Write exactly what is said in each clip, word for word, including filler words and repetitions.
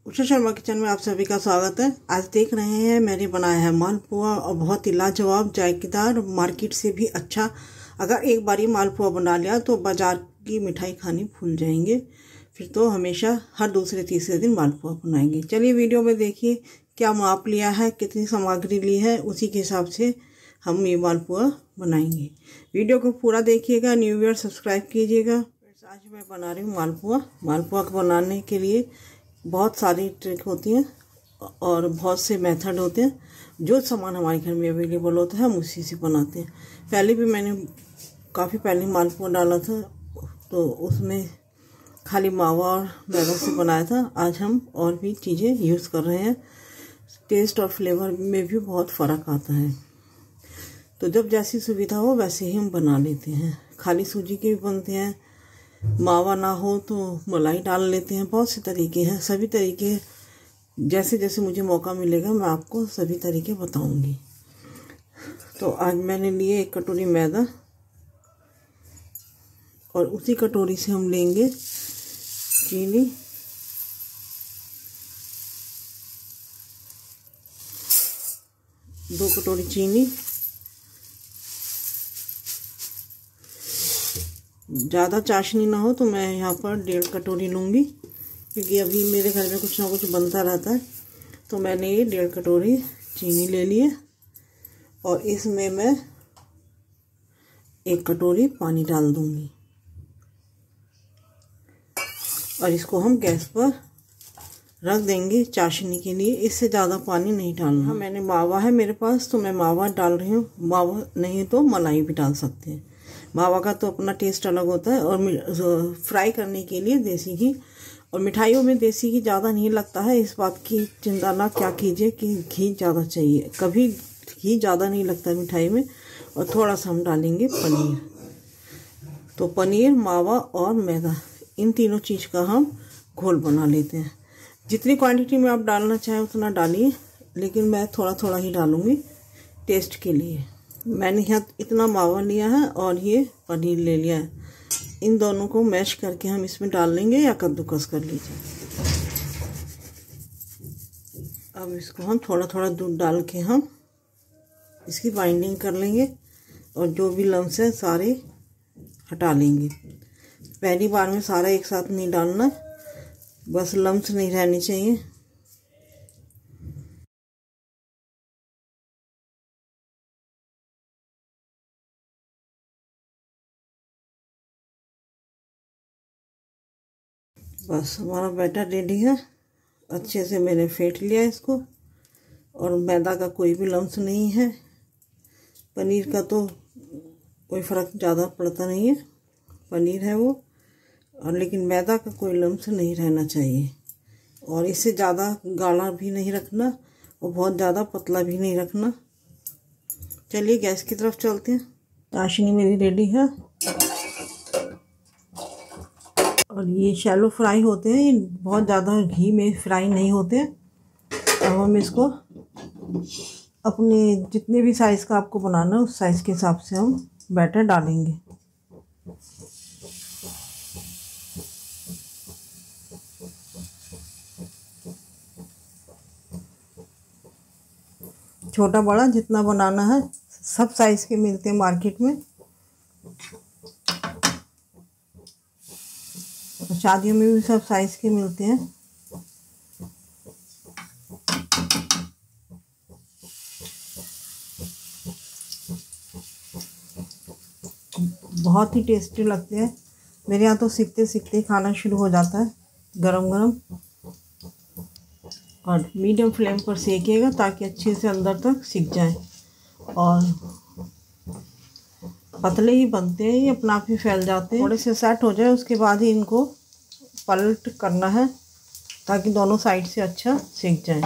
Usha Sharma kitchen में आप सभी का स्वागत है। आज देख रहे हैं मैंने बनाया है मालपुआ और बहुत ही लाजवाब जायकेदार, मार्केट से भी अच्छा। अगर एक बार ये मालपुआ बना लिया तो बाजार की मिठाई खानी भूल जाएंगे, फिर तो हमेशा हर दूसरे तीसरे दिन मालपुआ बनाएंगे। चलिए वीडियो में देखिए क्या माप लिया है, कितनी सामग्री ली है, उसी के हिसाब से हम ये मालपुआ बनाएंगे। वीडियो को पूरा देखिएगा, न्यू ईयर सब्सक्राइब कीजिएगा। आज मैं बना रही हूँ मालपुआ। मालपुआ को बनाने के लिए बहुत सारी ट्रिक होती हैं और बहुत से मेथड होते हैं। जो सामान हमारे घर में अवेलेबल होता है हम उसी से बनाते हैं। पहले भी मैंने काफ़ी पहले मालपुआ डाला था तो उसमें खाली मावा और मैदा से बनाया था। आज हम और भी चीज़ें यूज़ कर रहे हैं। टेस्ट और फ्लेवर में भी बहुत फ़र्क आता है, तो जब जैसी सुविधा हो वैसे ही हम बना लेते हैं। खाली सूजी के भी बनते हैं, मावा ना हो तो मलाई डाल लेते हैं। बहुत से तरीके हैं, सभी तरीके जैसे जैसे मुझे मौका मिलेगा मैं आपको सभी तरीके बताऊंगी। तो आज मैंने लिए एक कटोरी मैदा और उसी कटोरी से हम लेंगे चीनी, दो कटोरी चीनी। ज़्यादा चाशनी ना हो तो मैं यहाँ पर डेढ़ कटोरी लूँगी, क्योंकि अभी मेरे घर में कुछ ना कुछ बनता रहता है। तो मैंने ये डेढ़ कटोरी चीनी ले ली है और इसमें मैं एक कटोरी पानी डाल दूँगी और इसको हम गैस पर रख देंगे चाशनी के लिए। इससे ज़्यादा पानी नहीं डालना। मैंने मावा है मेरे पास तो मैं मावा डाल रही हूँ। मावा नहीं तो मलाई भी डाल सकते हैं। मावा का तो अपना टेस्ट अलग होता है। और फ्राई करने के लिए देसी घी, और मिठाइयों में देसी घी ज़्यादा नहीं लगता है, इस बात की चिंता ना क्या कीजिए कि घी ज़्यादा चाहिए। कभी घी ज़्यादा नहीं लगता मिठाई में। और थोड़ा सा हम डालेंगे पनीर। तो पनीर, मावा और मैदा, इन तीनों चीज़ का हम घोल बना लेते हैं। जितनी क्वांटिटी में आप डालना चाहें उतना डालिए, लेकिन मैं थोड़ा थोड़ा ही डालूँगी टेस्ट के लिए। मैंने यहाँ इतना मावा लिया है और ये पनीर ले लिया है। इन दोनों को मैश करके हम इसमें डाल लेंगे या कद्दूकस कर लीजिए। अब इसको हम थोड़ा थोड़ा दूध डाल के हम इसकी बाइंडिंग कर लेंगे और जो भी लम्स है सारे हटा लेंगे। पहली बार में सारा एक साथ नहीं डालना, बस लम्स नहीं रहने चाहिए। बस हमारा बैटर रेडी है। अच्छे से मैंने फेंट लिया इसको और मैदा का कोई भी लम्स नहीं है। पनीर का तो कोई फ़र्क ज़्यादा पड़ता नहीं है, पनीर है वो, और लेकिन मैदा का कोई लम्स नहीं रहना चाहिए। और इससे ज़्यादा गाढ़ा भी नहीं रखना और बहुत ज़्यादा पतला भी नहीं रखना। चलिए गैस की तरफ चलते हैं। चाशनी मेरी रेडी है और ये शैलो फ्राई होते हैं, ये बहुत ज़्यादा घी में फ्राई नहीं होते। अब हम इसको अपने जितने भी साइज़ का आपको बनाना है उस साइज़ के हिसाब से हम बैटर डालेंगे। छोटा बड़ा जितना बनाना है, सब साइज़ के मिलते हैं मार्केट में। शादियों में भी सब साइज़ के मिलते हैं। बहुत ही टेस्टी लगते हैं। मेरे यहाँ तो सीखते सीखते खाना शुरू हो जाता है गरम गरम। और मीडियम फ्लेम पर सेकिएगा ताकि अच्छे से अंदर तक सीख जाए। और पतले ही बनते हैं, ये अपना आप ही फैल जाते हैं। थोड़े से सेट हो जाए उसके बाद ही इनको पलट करना है ताकि दोनों साइड से अच्छा सीख जाए।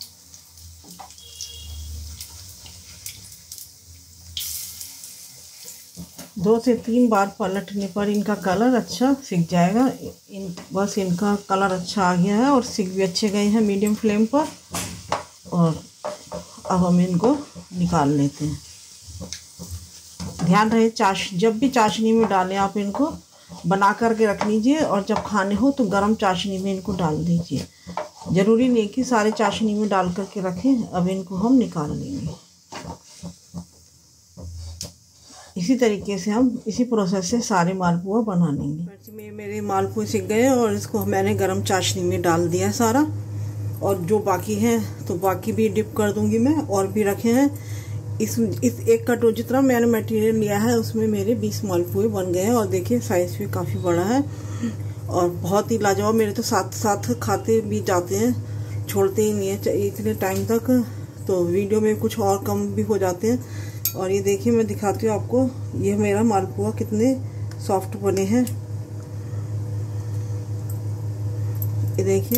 दो से तीन बार पलटने पर इनका कलर अच्छा सीख जाएगा। इन बस इनका कलर अच्छा आ गया है और सीख भी अच्छे गए हैं मीडियम फ्लेम पर। और अब हम इनको निकाल लेते हैं। ध्यान रहे चाश जब भी चाशनी में डालें आप इनको बना करके रख लीजिए और जब खाने हो तो गरम चाशनी में इनको डाल दीजिए। ज़रूरी नहीं कि सारे चाशनी में डाल करके रखें। अब इनको हम निकाल लेंगे। इसी तरीके से हम इसी प्रोसेस से सारे मालपुआ बना लेंगे। में मेरे मालपुए सिक गए और इसको मैंने गरम चाशनी में डाल दिया सारा, और जो बाकी है तो बाकी भी डिप कर दूंगी मैं। और भी रखे हैं। इस इस एक कटोरी जितना मैंने मटेरियल लिया है उसमें मेरे बीस मालपुए बन गए हैं। और देखिए साइज़ भी काफ़ी बड़ा है और बहुत ही लाजवाब। मेरे तो साथ साथ खाते भी जाते हैं, छोड़ते ही नहीं है इतने टाइम तक। तो वीडियो में कुछ और कम भी हो जाते हैं। और ये देखिए मैं दिखाती हूँ आपको, ये मेरा मालपुआ कितने सॉफ्ट बने हैं। ये देखिए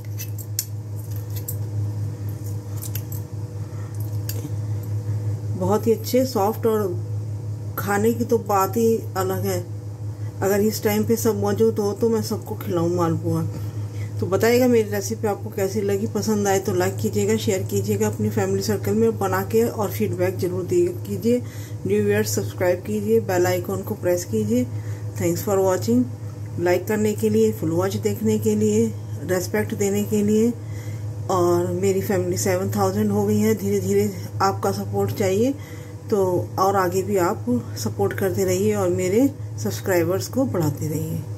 बहुत ही अच्छे सॉफ्ट, और खाने की तो बात ही अलग है। अगर इस टाइम पे सब मौजूद हो तो मैं सबको खिलाऊं मालपुआ। तो बताइएगा मेरी रेसिपी आपको कैसी लगी। पसंद आए तो लाइक कीजिएगा, शेयर कीजिएगा अपनी फैमिली सर्कल में बना के, और फीडबैक जरूर दिए कीजिए। न्यू व्यूअर्स सब्सक्राइब कीजिए, बेल आइकॉन को प्रेस कीजिए। Thanks for watching. लाइक करने के लिए, फुल वॉच देखने के लिए, रेस्पेक्ट देने के लिए। और मेरी फैमिली सेवन थाउजेंड हो गई है। धीरे धीरे आपका सपोर्ट चाहिए, तो और आगे भी आप सपोर्ट करते रहिए और मेरे सब्सक्राइबर्स को बढ़ाते रहिए।